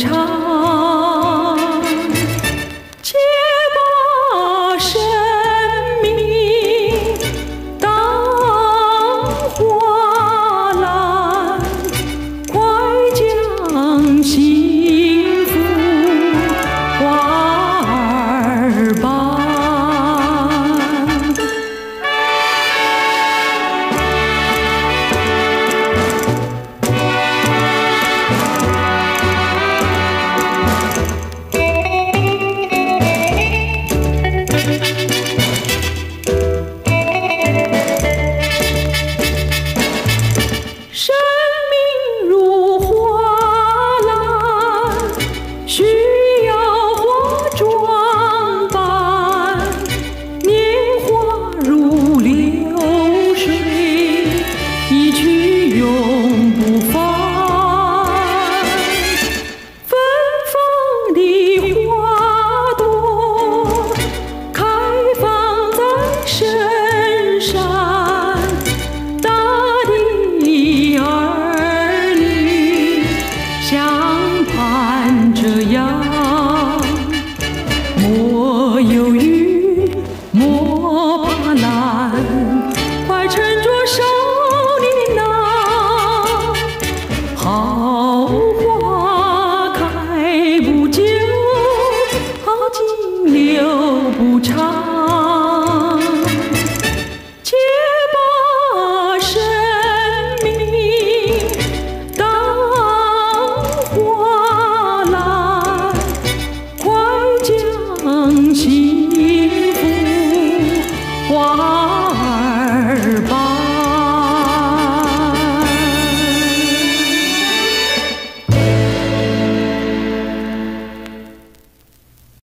长，且把生命当花篮，快将幸福花儿伴。生命如花篮，需要花装扮。年华如流水，一去永不返。芬芳的花朵开放在深山，大地儿女相伴着阳，莫犹豫，莫怕难，快乘着少年郎。好花开不久，好景留不长，且把生命当花篮，快将幸福花